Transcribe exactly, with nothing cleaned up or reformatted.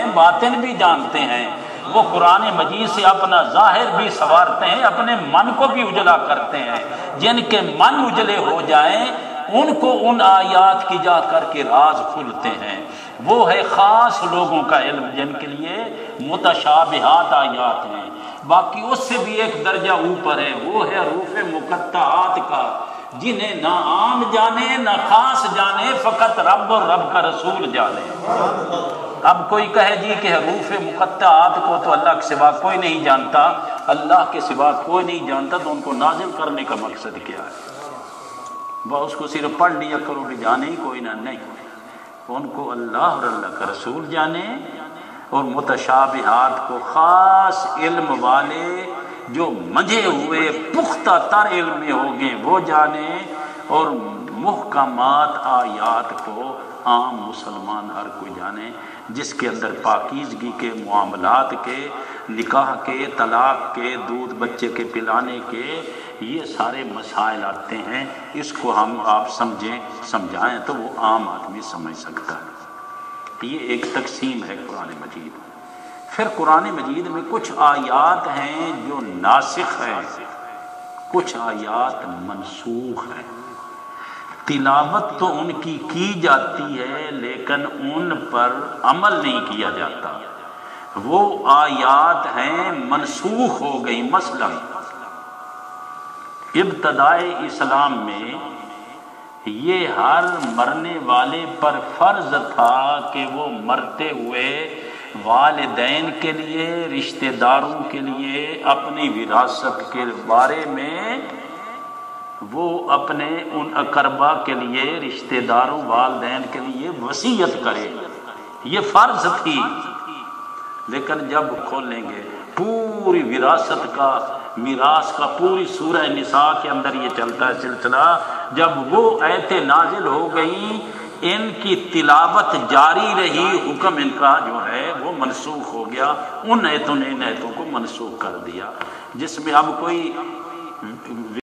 باطن بھی جانتے ہیں، وہ قرآن مجید سے اپنا ظاہر بھی سنوارتے ہیں، اپنے من کو بھی اجلا کرتے ہیں۔ جن کے من اجلے ہو جائیں ان کو ان آیات کی جا کر کے راز کھلتے ہیں۔ وہ ہے خاص لوگوں کا علم جن کے لیے متشابہات آیات ہیں۔ باقی اس سے بھی ایک درجہ اوپر ہے، وہ ہے حروف مقطعات کا، جنہیں نہ عام جانے نہ خاص جانے، فقط رب اور رب کا رسول جانے۔ اب کوئی کہے جی کہ حروف مقطعات کو تو اللہ کے سوا کوئی نہیں جانتا، اللہ کے سوا کوئی نہیں جانتا، تو ان کو نازل کرنے کا مقصد کیا ہے؟ وہ اس کو صرف پڑھ لیا کرو کہ جانے ہی کوئی نہ، نہیں، ان کو اللہ اور اللہ کا رسول جانے، اور متشابہات کو خاص علم والے جو منجھے ہوئے پختہ تر علم میں ہو گئے وہ جانے، اور محکمات آیات کو عام مسلمان ہر کوئی جانے، جس کے اندر پاکیزگی کے معاملات کے، نکاح کے، طلاق کے، دودھ بچے کے پلانے کے، یہ سارے مسائل آتے ہیں۔ اس کو ہم آپ سمجھیں سمجھائیں تو وہ عام آدمی سمجھ سکتا ہے۔ یہ ایک تقسیم ہے قرآن مجید۔ پھر قرآن مجید میں کچھ آیات ہیں جو ناسخ ہیں، کچھ آیات منسوخ ہیں۔ تلاوت تو ان کی کی جاتی ہے لیکن ان پر عمل نہیں کیا جاتا، وہ آیات ہیں منسوخ ہو گئی۔ مثلا ابتدائے اسلام میں یہ ہر مرنے والے پر فرض تھا کہ وہ مرتے ہوئے والدین کے لیے، رشتہ داروں کے لیے، اپنی وراثت کے بارے میں وہ اپنے ان اقربا کے لیے، رشتہ داروں، والدین کے لیے وصیت کرے، یہ فرض تھی۔ لیکن جب کھولیں گے پوری وراثت کا، میراث کا، پوری سورہ نساء کے اندر یہ چلتا ہے سلسلہ، جب وہ آیتیں نازل ہو گئیں ان کی تلاوت جاری رہی، حکم ان کا جو ہے وہ منسوخ ہو گیا، ان آیتوں نے ان آیتوں کو منسوخ کر دیا، جس میں اب کوئی